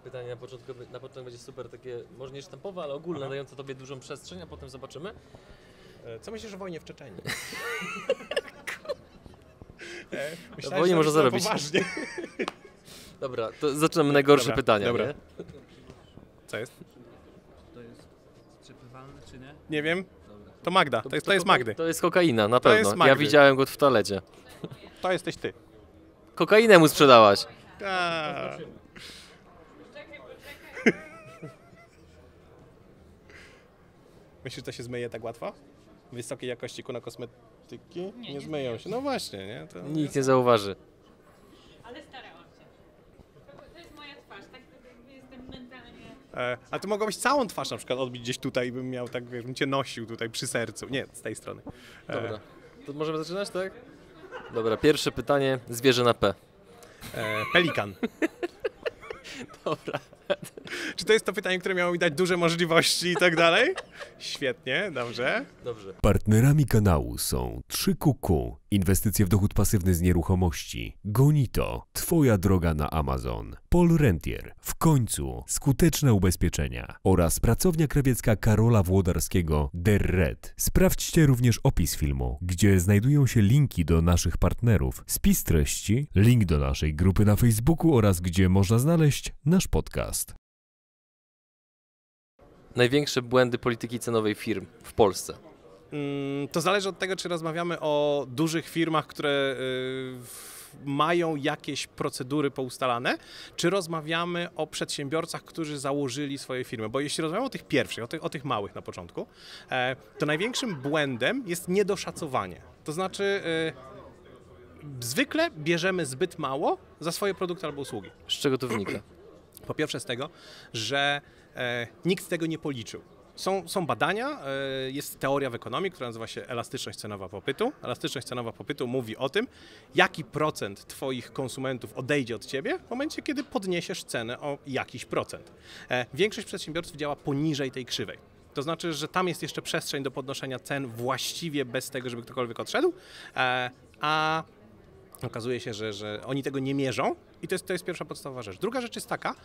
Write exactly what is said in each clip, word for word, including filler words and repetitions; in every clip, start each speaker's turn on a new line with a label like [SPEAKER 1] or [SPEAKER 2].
[SPEAKER 1] Pytanie na początku, na początku będzie super takie, może nie sztampowe, ale ogólne, Aha. dające tobie dużą przestrzeń, a potem zobaczymy.
[SPEAKER 2] Co myślisz o wojnie w Czeczenii?
[SPEAKER 1] Myślałem, wojnie można zarobić. Poważnie. Dobra, to zaczynamy najgorsze dobra, pytania. Dobra. Nie?
[SPEAKER 2] Co jest?
[SPEAKER 3] To jest przepływalne czy nie?
[SPEAKER 2] Nie wiem. To Magda, to, to jest, to jest Magdy.
[SPEAKER 1] To jest kokaina, na to pewno. Ja widziałem go w toalecie.
[SPEAKER 2] To jesteś ty.
[SPEAKER 1] Kokainę mu sprzedałaś.
[SPEAKER 2] A. Myślisz, że to się zmyje tak łatwo? Wysokiej jakości kuna kosmetyki? Nie, nie, nie zmyją się. No właśnie, nie? To
[SPEAKER 1] nikt nie zauważy.
[SPEAKER 4] Ale starałam się. To jest moja twarz, tak jestem mentalnie...
[SPEAKER 2] E, a ty mogłabyś całą twarz na przykład odbić gdzieś tutaj, bym miał tak, wiesz, bym cię nosił tutaj przy sercu. Nie, z tej strony. E.
[SPEAKER 1] Dobra. To możemy zaczynać, tak? Dobra, pierwsze pytanie. Zwierzę na P.
[SPEAKER 2] E, pelikan.
[SPEAKER 1] Dobra.
[SPEAKER 2] Czy to jest to pytanie, które miało mi dać duże możliwości i tak dalej? Świetnie, dobrze.
[SPEAKER 1] Dobrze.
[SPEAKER 5] Partnerami kanału są trzy Q Q, inwestycje w dochód pasywny z nieruchomości, Gonito, Twoja droga na Amazon, Paul Rentier, w końcu skuteczne ubezpieczenia oraz pracownia krawiecka Karola Włodarskiego The Red. Sprawdźcie również opis filmu, gdzie znajdują się linki do naszych partnerów, spis treści, link do naszej grupy na Facebooku oraz gdzie można znaleźć nasz podcast.
[SPEAKER 1] Największe błędy polityki cenowej firm w Polsce?
[SPEAKER 2] Mm, to zależy od tego, czy rozmawiamy o dużych firmach, które y, mają jakieś procedury poustalane, czy rozmawiamy o przedsiębiorcach, którzy założyli swoje firmy. Bo jeśli rozmawiamy o tych pierwszych, o tych, o tych małych na początku, e, to największym błędem jest niedoszacowanie. To znaczy y, zwykle bierzemy zbyt mało za swoje produkty albo usługi.
[SPEAKER 1] Z czego to wynika?
[SPEAKER 2] Po pierwsze z tego, że e, nikt tego nie policzył. Są, są badania, e, jest teoria w ekonomii, która nazywa się elastyczność cenowa popytu. Elastyczność cenowa popytu mówi o tym, jaki procent twoich konsumentów odejdzie od ciebie w momencie, kiedy podniesiesz cenę o jakiś procent. E, większość przedsiębiorców działa poniżej tej krzywej. To znaczy, że tam jest jeszcze przestrzeń do podnoszenia cen właściwie bez tego, żeby ktokolwiek odszedł, e, a okazuje się, że, że oni tego nie mierzą i to jest, to jest pierwsza podstawowa rzecz. Druga rzecz jest taka,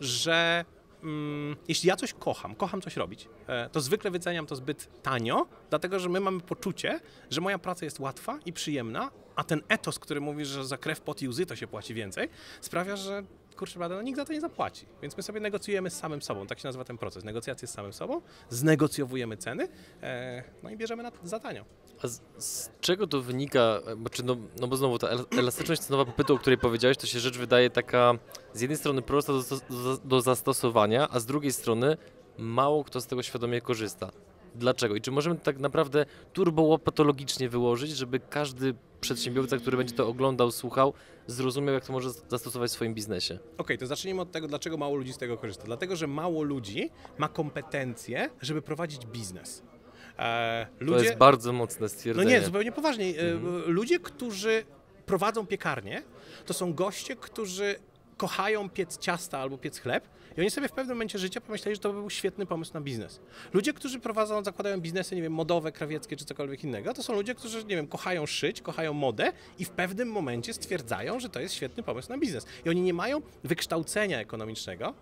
[SPEAKER 2] że mm, jeśli ja coś kocham, kocham coś robić, e, to zwykle wyceniam to zbyt tanio, dlatego że my mamy poczucie, że moja praca jest łatwa i przyjemna, a ten etos, który mówi, że za krew, pot i łzy to się płaci więcej, sprawia, że kurczę, no, nikt za to nie zapłaci. Więc my sobie negocjujemy z samym sobą, tak się nazywa ten proces. Negocjacje z samym sobą, znegocjowujemy ceny, e, no i bierzemy na, za tanio.
[SPEAKER 1] A z, z czego to wynika, czy no, no bo znowu ta elastyczność cenowa popytu, o której powiedziałeś, to się rzecz wydaje taka z jednej strony prosta do, do, do zastosowania, a z drugiej strony mało kto z tego świadomie korzysta. Dlaczego? I czy możemy tak naprawdę turbołopatologicznie wyłożyć, żeby każdy przedsiębiorca, który będzie to oglądał, słuchał, zrozumiał, jak to może zastosować w swoim biznesie?
[SPEAKER 2] Okej, okay, to zacznijmy od tego, dlaczego mało ludzi z tego korzysta. Dlatego, że mało ludzi ma kompetencje, żeby prowadzić biznes.
[SPEAKER 1] E, ludzie... To jest bardzo mocne stwierdzenie.
[SPEAKER 2] No nie, zupełnie poważnie. Mhm. Ludzie, którzy prowadzą piekarnię, to są goście, którzy kochają piec ciasta albo piec chleb i oni sobie w pewnym momencie życia pomyśleli, że to by był świetny pomysł na biznes. Ludzie, którzy prowadzą, zakładają biznesy, nie wiem, modowe, krawieckie czy cokolwiek innego, to są ludzie, którzy, nie wiem, kochają szyć, kochają modę i w pewnym momencie stwierdzają, że to jest świetny pomysł na biznes. I oni nie mają wykształcenia ekonomicznego.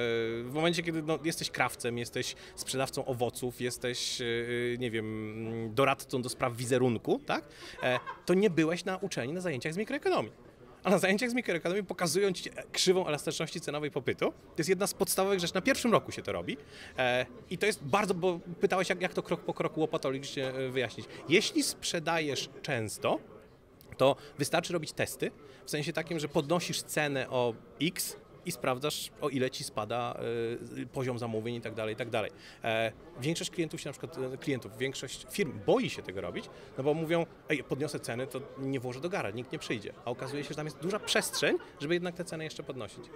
[SPEAKER 2] W momencie, kiedy no, jesteś krawcem, jesteś sprzedawcą owoców, jesteś, nie wiem, doradcą do spraw wizerunku, tak? To nie byłeś na uczelni na zajęciach z mikroekonomii. A na zajęciach z mikroekonomii pokazują ci krzywą elastyczności cenowej popytu. To jest jedna z podstawowych rzeczy. Na pierwszym roku się to robi. E, I to jest bardzo, bo pytałeś, jak, jak to krok po kroku łopatologicznie wyjaśnić. Jeśli sprzedajesz często, to wystarczy robić testy, w sensie takim, że podnosisz cenę o X i sprawdzasz, o ile ci spada y, poziom zamówień i tak dalej, i tak dalej. E, większość klientów się na przykład, klientów, większość firm boi się tego robić, no bo mówią, ej, podniosę ceny, to nie włożę do gara, nikt nie przyjdzie. A okazuje się, że tam jest duża przestrzeń, żeby jednak te ceny jeszcze podnosić.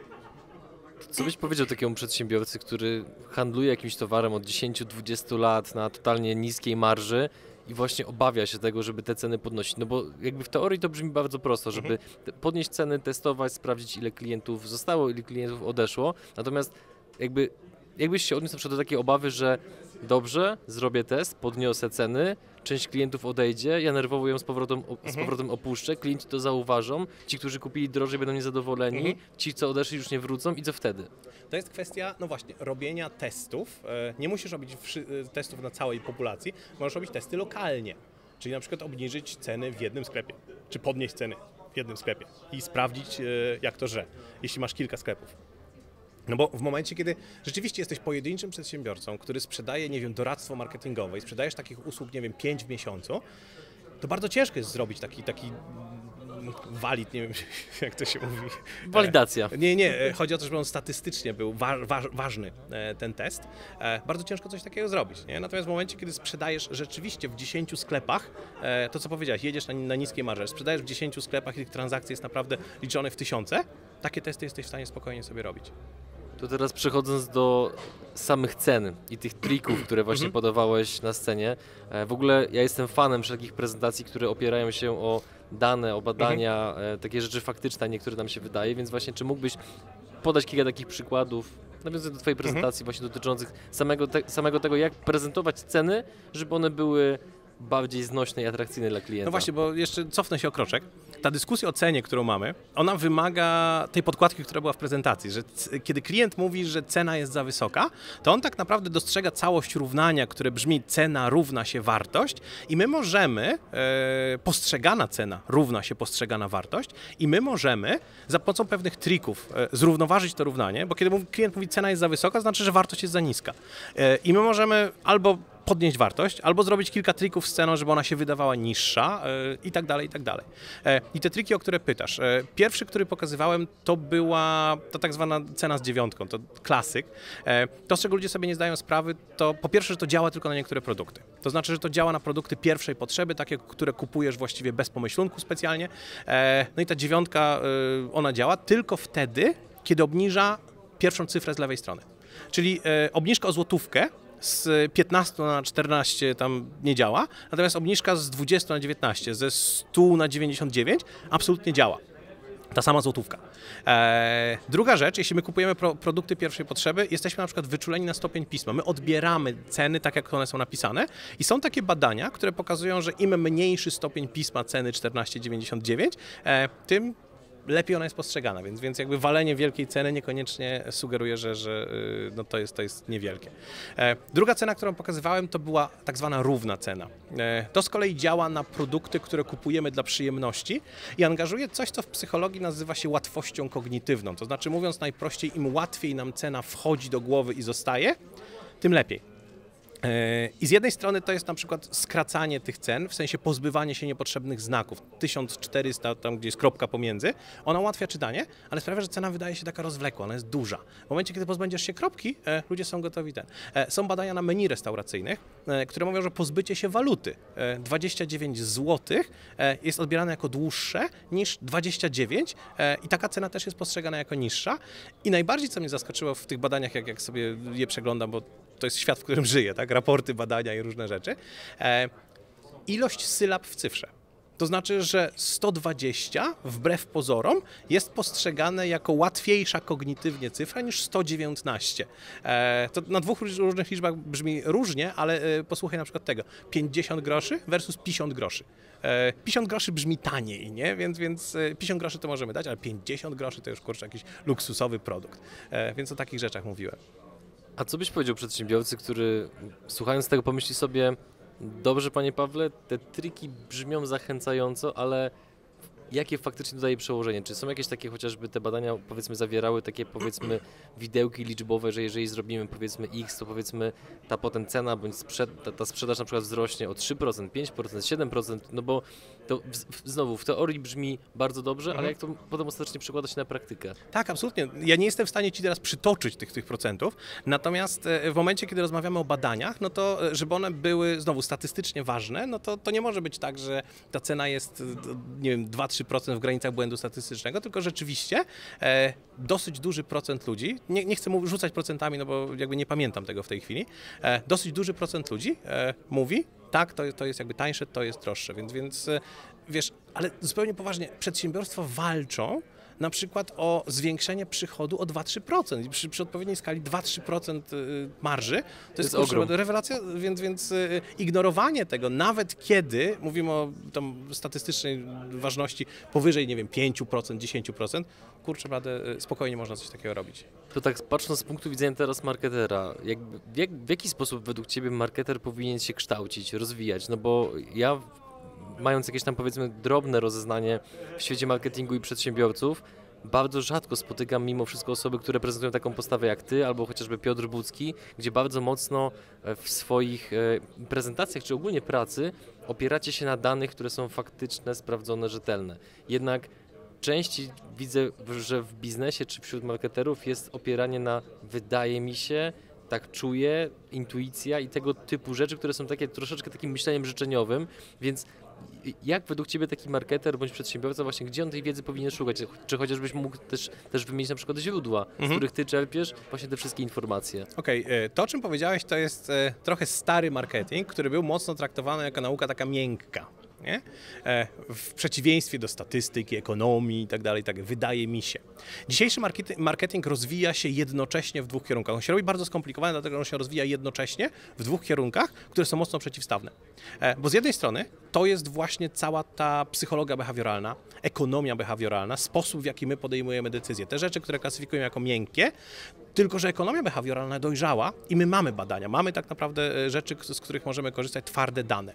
[SPEAKER 1] Co byś powiedział takiemu przedsiębiorcy, który handluje jakimś towarem od dziesięciu do dwudziestu lat na totalnie niskiej marży i właśnie obawia się tego, żeby te ceny podnosić? No bo jakby w teorii to brzmi bardzo prosto, żeby mhm. podnieść ceny, testować, sprawdzić, ile klientów zostało, ile klientów odeszło. Natomiast jakby, jakbyś się odniósł na przykład do takiej obawy, że dobrze, zrobię test, podniosę ceny, część klientów odejdzie, ja nerwowo ją z powrotem, z powrotem opuszczę, klienci to zauważą, ci, którzy kupili drożej będą niezadowoleni,
[SPEAKER 2] Mhm.
[SPEAKER 1] ci, co odeszli już nie wrócą i co wtedy?
[SPEAKER 2] To jest kwestia, no właśnie, robienia testów. E, Nie musisz robić wszy- e, testów na całej populacji, możesz robić testy lokalnie. Czyli na przykład obniżyć ceny w jednym sklepie, czy podnieść ceny w jednym sklepie i sprawdzić, e, jak to żre, jeśli masz kilka sklepów. No bo w momencie, kiedy rzeczywiście jesteś pojedynczym przedsiębiorcą, który sprzedaje, nie wiem, doradztwo marketingowe i sprzedajesz takich usług, nie wiem, pięć w miesiącu, to bardzo ciężko jest zrobić taki, taki mm, walid, nie wiem, jak to się mówi.
[SPEAKER 1] Walidacja.
[SPEAKER 2] E, Nie, nie, e, chodzi o to, żeby on statystycznie był wa- wa- ważny, e, ten test. E, Bardzo ciężko coś takiego zrobić, nie? Natomiast w momencie, kiedy sprzedajesz rzeczywiście w dziesięciu sklepach, e, to co powiedziałeś, jedziesz na, na niskiej marży, sprzedajesz w dziesięciu sklepach i tych transakcji jest naprawdę liczone w tysiące, takie testy jesteś w stanie spokojnie sobie robić.
[SPEAKER 1] To teraz przechodząc do samych cen i tych trików, które właśnie
[SPEAKER 2] Mhm.
[SPEAKER 1] podawałeś na scenie. E, W ogóle ja jestem fanem wszelkich prezentacji, które opierają się o dane, o badania, e, takie rzeczy faktyczne, a niektóre nam się wydaje, więc właśnie czy mógłbyś podać kilka takich przykładów, nawiązując do twojej prezentacji właśnie dotyczących samego, te, samego tego, jak prezentować ceny, żeby one były bardziej znośne i atrakcyjne dla klienta.
[SPEAKER 2] No właśnie, bo jeszcze cofnę się o kroczek. Ta dyskusja o cenie, którą mamy, ona wymaga tej podkładki, która była w prezentacji, że c- kiedy klient mówi, że cena jest za wysoka, to on tak naprawdę dostrzega całość równania, które brzmi cena równa się wartość i my możemy, e, postrzegana cena równa się postrzegana wartość i my możemy za pomocą pewnych trików e, zrównoważyć to równanie, bo kiedy mówi, klient mówi cena jest za wysoka, to znaczy, że wartość jest za niska. E, I my możemy albo podnieść wartość, albo zrobić kilka trików z ceną, żeby ona się wydawała niższa e, i tak dalej, i tak dalej. E, I te triki, o które pytasz. E, pierwszy, który pokazywałem, to była ta tak zwana cena z dziewiątką, to klasyk. E, to, z czego ludzie sobie nie zdają sprawy, to po pierwsze, że to działa tylko na niektóre produkty. To znaczy, że to działa na produkty pierwszej potrzeby, takie, które kupujesz właściwie bez pomyślunku specjalnie. E, no i ta dziewiątka, e, ona działa tylko wtedy, kiedy obniża pierwszą cyfrę z lewej strony. Czyli e, obniżka o złotówkę z piętnastu na czternaście tam nie działa, natomiast obniżka z dwudziestu na dziewiętnaście, ze stu na dziewięćdziesiąt dziewięć absolutnie działa. Ta sama złotówka. Eee, druga rzecz, jeśli my kupujemy pro, produkty pierwszej potrzeby, jesteśmy na przykład wyczuleni na stopień pisma. My odbieramy ceny tak, jak one są napisane i są takie badania, które pokazują, że im mniejszy stopień pisma ceny czternaście dziewięćdziesiąt dziewięć, e, tym lepiej ona jest postrzegana, więc, więc jakby walenie wielkiej ceny niekoniecznie sugeruje, że, że y, no to, jest, to jest niewielkie. E, druga cena, którą pokazywałem, to była tak zwana równa cena. E, to z kolei działa na produkty, które kupujemy dla przyjemności i angażuje coś, co w psychologii nazywa się łatwością kognitywną. To znaczy, mówiąc najprościej, im łatwiej nam cena wchodzi do głowy i zostaje, tym lepiej. I z jednej strony to jest na przykład skracanie tych cen, w sensie pozbywanie się niepotrzebnych znaków. tysiąc czterysta, tam gdzie jest kropka pomiędzy, ona ułatwia czytanie, ale sprawia, że cena wydaje się taka rozwlekła, ona jest duża. W momencie, kiedy pozbędziesz się kropki, e, ludzie są gotowi ten. E, są badania na menu restauracyjnych, e, które mówią, że pozbycie się waluty e, dwadzieścia dziewięć złotych e, jest odbierane jako dłuższe niż dwadzieścia dziewięć e, i taka cena też jest postrzegana jako niższa. I najbardziej, co mnie zaskoczyło w tych badaniach, jak, jak sobie je przeglądam, bo to jest świat, w którym żyję, tak? Raporty, badania i różne rzeczy. E, ilość sylab w cyfrze. To znaczy, że sto dwadzieścia wbrew pozorom jest postrzegane jako łatwiejsza kognitywnie cyfra niż sto dziewiętnaście. E, to na dwóch różnych liczbach brzmi różnie, ale e, posłuchaj na przykład tego. pięćdziesiąt groszy versus pięćdziesiąt groszy. E, pięćdziesiąt groszy brzmi taniej, nie? Więc, więc e, pięćdziesiąt groszy to możemy dać, ale pięćdziesiąt groszy to już kurczę jakiś luksusowy produkt. E, więc o takich rzeczach mówiłem.
[SPEAKER 1] A co byś powiedział przedsiębiorcy, który słuchając tego pomyśli sobie, dobrze panie Pawle, te triki brzmią zachęcająco, ale jakie faktycznie dodaje przełożenie? Czy są jakieś takie chociażby te badania powiedzmy zawierały takie powiedzmy widełki liczbowe, że jeżeli zrobimy powiedzmy X, to powiedzmy ta potem cena bądź sprzed, ta, ta sprzedaż na przykład wzrośnie o trzy procent, pięć procent, siedem procent, no bo to w, w, znowu w teorii brzmi bardzo dobrze, ale jak to potem ostatecznie przekłada się na praktykę?
[SPEAKER 2] Tak, absolutnie. Ja nie jestem w stanie Ci teraz przytoczyć tych, tych procentów, natomiast w momencie, kiedy rozmawiamy o badaniach, no to żeby one były znowu statystycznie ważne, no to, to nie może być tak, że ta cena jest, nie wiem, dwa do trzech procent w granicach błędu statystycznego, tylko rzeczywiście e, dosyć duży procent ludzi, nie, nie chcę mówić, rzucać procentami, no bo jakby nie pamiętam tego w tej chwili, e, dosyć duży procent ludzi e, mówi, tak, to, to jest jakby tańsze, to jest droższe, więc, więc wiesz, ale zupełnie poważnie, przedsiębiorstwa walczą na przykład o zwiększenie przychodu o dwa do trzech procent. I przy, przy odpowiedniej skali dwa do trzech procent marży to jest,
[SPEAKER 1] jest
[SPEAKER 2] kurczę,
[SPEAKER 1] ogrom.
[SPEAKER 2] rewelacja, więc, więc y, ignorowanie tego, nawet kiedy mówimy o tam statystycznej ważności powyżej, nie wiem, pięć procent, dziesięć procent, kurczę, naprawdę y, spokojnie można coś takiego robić.
[SPEAKER 1] To tak patrząc z punktu widzenia teraz marketera, jak, w, jak, w jaki sposób według Ciebie marketer powinien się kształcić, rozwijać? No bo ja, mając jakieś tam powiedzmy drobne rozeznanie w świecie marketingu i przedsiębiorców, bardzo rzadko spotykam mimo wszystko osoby, które prezentują taką postawę jak Ty, albo chociażby Piotr Budzki, gdzie bardzo mocno w swoich prezentacjach, czy ogólnie pracy, opieracie się na danych, które są faktyczne, sprawdzone, rzetelne. Jednak częściej widzę, że w biznesie czy wśród marketerów jest opieranie na wydaje mi się, tak czuję, intuicja i tego typu rzeczy, które są takie troszeczkę takim myśleniem życzeniowym, więc jak według Ciebie taki marketer bądź przedsiębiorca właśnie, gdzie on tej wiedzy powinien szukać? Czy chociażbyś mógł też, też wymienić na przykład źródła, mhm. z których Ty czerpiesz właśnie te wszystkie informacje?
[SPEAKER 2] Okej, okay. To o czym powiedziałeś to jest trochę stary marketing, który był mocno traktowany jako nauka taka miękka. Nie? W przeciwieństwie do statystyki, ekonomii i tak dalej, tak wydaje mi się. Dzisiejszy marketing rozwija się jednocześnie w dwóch kierunkach. On się robi bardzo skomplikowany, dlatego że on się rozwija jednocześnie w dwóch kierunkach, które są mocno przeciwstawne. Bo z jednej strony to jest właśnie cała ta psychologia behawioralna, ekonomia behawioralna, sposób, w jaki my podejmujemy decyzje. Te rzeczy, które klasyfikujemy jako miękkie, tylko że ekonomia behawioralna dojrzała i my mamy badania, mamy tak naprawdę rzeczy, z których możemy korzystać, twarde dane.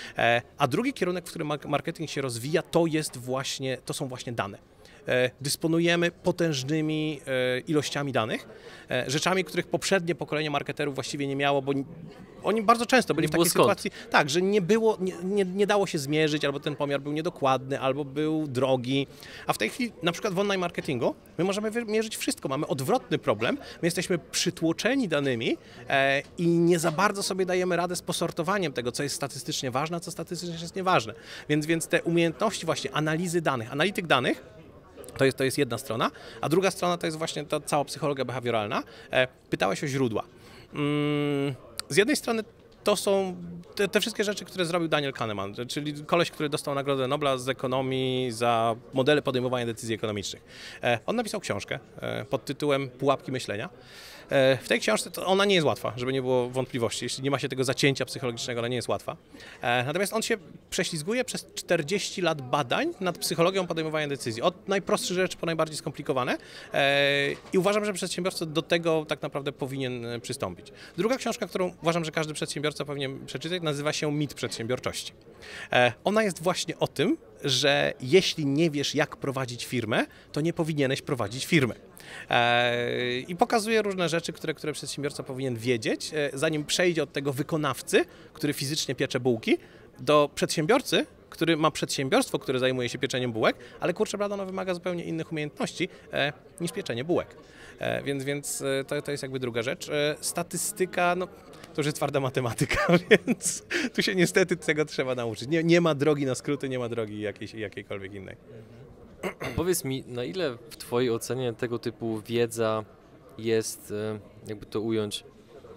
[SPEAKER 2] A drugi kierunek, w którym marketing się rozwija, to jest właśnie, to są właśnie dane. Dysponujemy potężnymi ilościami danych, rzeczami, których poprzednie pokolenie marketerów właściwie nie miało, bo oni bardzo często byli
[SPEAKER 1] nie
[SPEAKER 2] w takiej
[SPEAKER 1] skąd.
[SPEAKER 2] sytuacji, tak, że nie było, nie, nie, nie dało się zmierzyć, albo ten pomiar był niedokładny, albo był drogi. A w tej chwili, na przykład w online marketingu, my możemy mierzyć wszystko. Mamy odwrotny problem. My jesteśmy przytłoczeni danymi e, i nie za bardzo sobie dajemy radę z posortowaniem tego, co jest statystycznie ważne, a co statystycznie jest nieważne. Więc, więc te umiejętności właśnie analizy danych, analityk danych, To jest, to jest jedna strona, a druga strona to jest właśnie ta cała psychologia behawioralna. E, pytałeś o źródła. Mm, z jednej strony to są te, te wszystkie rzeczy, które zrobił Daniel Kahneman, czyli koleś, który dostał Nagrodę Nobla z ekonomii za modele podejmowania decyzji ekonomicznych. E, on napisał książkę e, pod tytułem Pułapki myślenia. E, w tej książce to ona nie jest łatwa, żeby nie było wątpliwości, jeśli nie ma się tego zacięcia psychologicznego, ona nie jest łatwa. E, natomiast on się prześlizguje przez czterdzieści lat badań nad psychologią podejmowania decyzji, od najprostszych rzeczy po najbardziej skomplikowane e, i uważam, że przedsiębiorca do tego tak naprawdę powinien przystąpić. Druga książka, którą uważam, że każdy przedsiębiorca powinien przeczytać, nazywa się Mit przedsiębiorczości. E, ona jest właśnie o tym, że jeśli nie wiesz, jak prowadzić firmę, to nie powinieneś prowadzić firmy. E, I pokazuje różne rzeczy, które, które przedsiębiorca powinien wiedzieć, e, zanim przejdzie od tego wykonawcy, który fizycznie piecze bułki, do przedsiębiorcy, który ma przedsiębiorstwo, które zajmuje się pieczeniem bułek, ale kurczę blado, ono wymaga zupełnie innych umiejętności e, niż pieczenie bułek. E, więc więc to, to jest jakby druga rzecz. E, statystyka, no to już jest twarda matematyka, więc tu się niestety tego trzeba nauczyć. Nie, nie ma drogi na skróty, nie ma drogi jakiejś, jakiejkolwiek innej.
[SPEAKER 1] Powiedz mi, na ile w Twojej ocenie tego typu wiedza jest, jakby to ująć,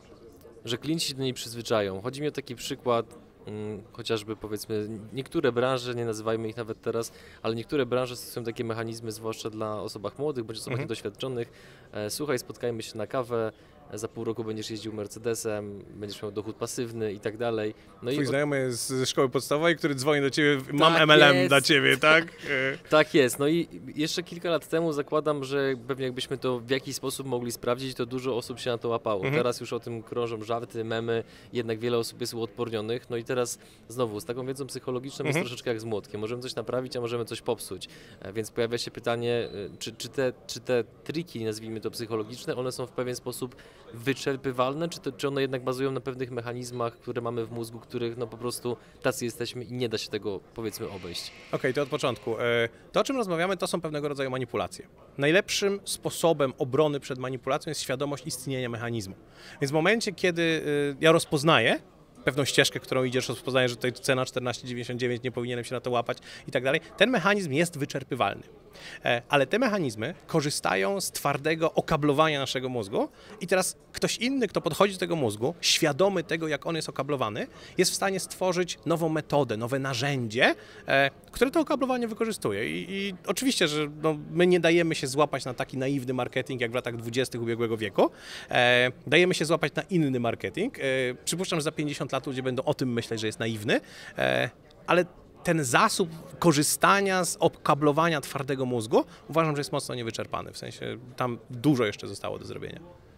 [SPEAKER 1] że klienci się do niej przyzwyczają? Chodzi mi o taki przykład, hmm, chociażby powiedzmy, niektóre branże, nie nazywajmy ich nawet teraz, ale niektóre branże stosują takie mechanizmy, zwłaszcza dla osobach młodych bądź osobach mhm. niedoświadczonych. E, słuchaj, spotkajmy się na kawę, za pół roku będziesz jeździł Mercedesem, będziesz miał dochód pasywny i tak dalej. No
[SPEAKER 2] Twój
[SPEAKER 1] i
[SPEAKER 2] znajomy jest ze szkoły podstawowej, który dzwoni do ciebie, mam
[SPEAKER 1] tak
[SPEAKER 2] M L M
[SPEAKER 1] jest.
[SPEAKER 2] dla ciebie, tak?
[SPEAKER 1] Tak jest. No i jeszcze kilka lat temu zakładam, że pewnie jakbyśmy to w jakiś sposób mogli sprawdzić, to dużo osób się na to łapało. Mhm. Teraz już o tym krążą żarty, memy, jednak wiele osób jest uodpornionych. No i teraz znowu, z taką wiedzą psychologiczną mhm. jest troszeczkę jak z młotkiem. Możemy coś naprawić, a możemy coś popsuć. Więc pojawia się pytanie, czy, czy, te, czy te triki, nazwijmy to psychologiczne, one są w pewien sposób wyczerpywalne, czy, to, czy one jednak bazują na pewnych mechanizmach, które mamy w mózgu, których no po prostu tacy jesteśmy i nie da się tego, powiedzmy, obejść.
[SPEAKER 2] Okej, okay, to od początku. To, o czym rozmawiamy, to są pewnego rodzaju manipulacje. Najlepszym sposobem obrony przed manipulacją jest świadomość istnienia mechanizmu. Więc w momencie, kiedy ja rozpoznaję pewną ścieżkę, którą idziesz, rozpoznaję, że tutaj cena czternaście dziewięćdziesiąt dziewięć, nie powinienem się na to łapać i tak dalej, ten mechanizm jest wyczerpywalny. E, Ale te mechanizmy korzystają z twardego okablowania naszego mózgu i teraz ktoś inny, kto podchodzi do tego mózgu, świadomy tego, jak on jest okablowany, jest w stanie stworzyć nową metodę, nowe narzędzie, e, które to okablowanie wykorzystuje. I, i oczywiście, że no, my nie dajemy się złapać na taki naiwny marketing, jak w latach dwudziestych ubiegłego wieku. E, dajemy się złapać na inny marketing. E, przypuszczam, że za pięćdziesiąt lat ludzie będą o tym myśleć, że jest naiwny, e, ale ten zasób korzystania z okablowania twardego mózgu uważam, że jest mocno niewyczerpany. W sensie tam dużo jeszcze zostało do zrobienia.